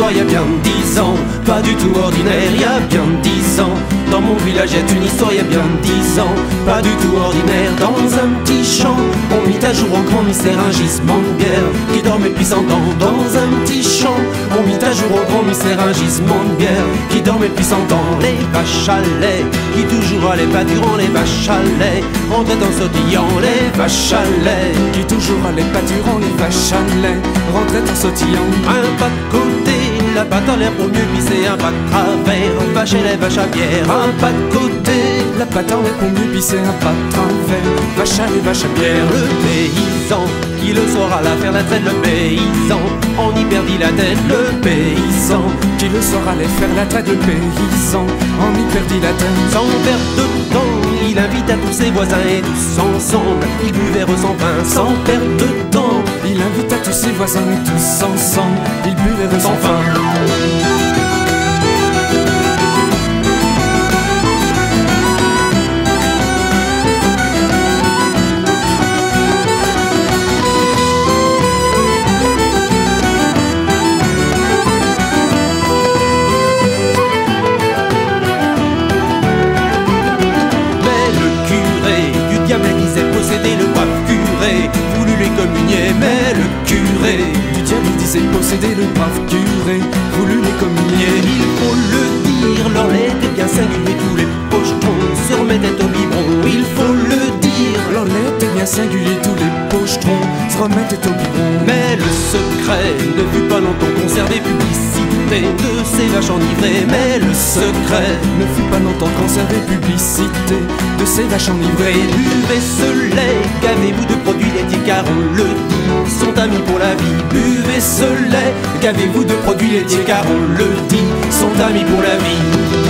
histoire il y a bien 10 ans, pas du tout ordinaire, il y a bien 10 ans. Dans mon village il y a une histoire il y a bien 10 ans, pas du tout ordinaire. Dans un petit champ, on mit à jour en grand mystère un gisement de guerre qui dormait depuis 100 ans. Dans un petit champ, on mit à jour en grand mystère un gisement de guerre qui dormait depuis 100 ans. Les vaches à lait qui toujours allaient pas durant, les vaches à lait rentraient en sautillant. Les vaches à lait qui toujours allaient pas durant, les vaches à lait rentraient en sautillant. Un pas de côté, la patte en l'air pour mieux pisser, un pas de travers, vache et les vaches à bière. Un pas de côté, la patte en l'air pour mieux pisser, un pas de travers, vache à les vaches à bière. Le paysan qui le soir alla faire la traite, le paysan on y perdit la tête. Le paysan qui le soir allait faire la traite, le paysan on y perdit la tête. Sans perdre de temps, il invita tous ses voisins et tous ensemble ils buvèrent sans fin. Sans perdre de temps, il invita tous ses voisins et tous ensemble ils buvèrent sans fin. Le brave curé voulut les communier, mais le curé du diable disait posséder, le brave curé voulut les communier. Il faut le dire, leur lait était bien singulier, tous les pochetrons se remettaient au biberon. Il faut le dire, leur lait était bien singulier, tous les pochetrons se remettaient au biberon. Mais le secret ne fut pas longtemps conservé, publicité de ces vaches enivrées. Mais le secret ne fut pas longtemps conservé, publicité de ces vaches enivrées. Buvez ce lait, gavez-vous de produits laitiers car on le dit, sont amis pour la vie. Buvez ce lait, gavez-vous de produits laitiers car on le dit, sont amis pour la vie.